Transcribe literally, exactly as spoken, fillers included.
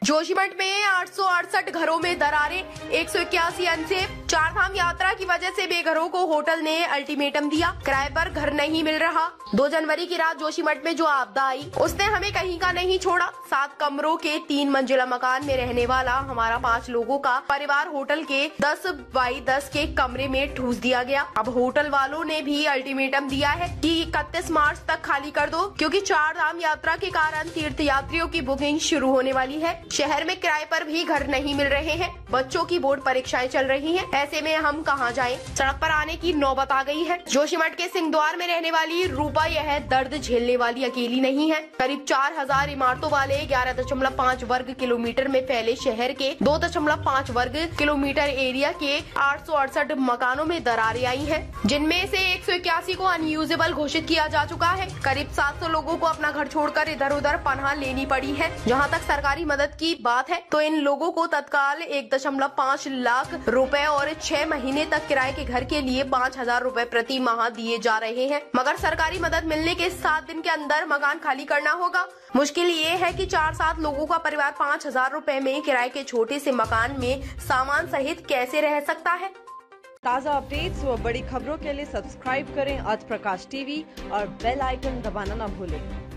जोशीमठ में आठ सौ अड़सठ घरों में दरारें, एक सौ इक्यासी अनसेफ। चार धाम यात्रा की वजह से बेघरों को होटल ने अल्टीमेटम दिया, किराए पर घर नहीं मिल रहा। दो जनवरी की रात जोशीमठ में जो आपदा आई उसने हमें कहीं का नहीं छोड़ा। सात कमरों के तीन मंजिला मकान में रहने वाला हमारा पाँच लोगों का परिवार होटल के दस बाई दस के कमरे में ठूस दिया गया। अब होटल वालों ने भी अल्टीमेटम दिया है कि इकतीस मार्च तक खाली कर दो, क्योंकि चार धाम यात्रा के कारण तीर्थ यात्रियों की बुकिंग शुरू होने वाली है। शहर में किराए पर भी घर नहीं मिल रहे हैं। बच्चों की बोर्ड परीक्षाएं चल रही हैं। ऐसे में हम कहां जाएं? सड़क पर आने की नौबत आ गई है। जोशीमठ के सिंहद्वार में रहने वाली रूपा यह दर्द झेलने वाली अकेली नहीं है। करीब चार हजार इमारतों वाले ग्यारह दशमलव पाँच वर्ग किलोमीटर में फैले शहर के दो दशमलव पाँच वर्ग किलोमीटर एरिया के आठ सौ अड़सठ मकानों में दरारें आई हैं, जिनमें से एक सौ इक्यासी को अनयूजेबल घोषित किया जा चुका है। करीब सात सौ लोगों को अपना घर छोड़कर इधर उधर पनाह लेनी पड़ी है। जहाँ तक सरकारी मदद की बात है तो इन लोगों को तत्काल एक दशमलव पाँच लाख रुपए और छह महीने तक किराए के घर के लिए पाँच हजार रूपए प्रति माह दिए जा रहे हैं, मगर सरकारी मदद मिलने के सात दिन के अंदर मकान खाली करना होगा। मुश्किल ये है कि चार सात लोगों का परिवार पाँच हजार रूपए में किराए के छोटे से मकान में सामान सहित कैसे रह सकता है। ताज़ा अपडेट्स व बड़ी खबरों के लिए सब्सक्राइब करें आज प्रकाश टीवी और बेल आइकन दबाना न भूलें।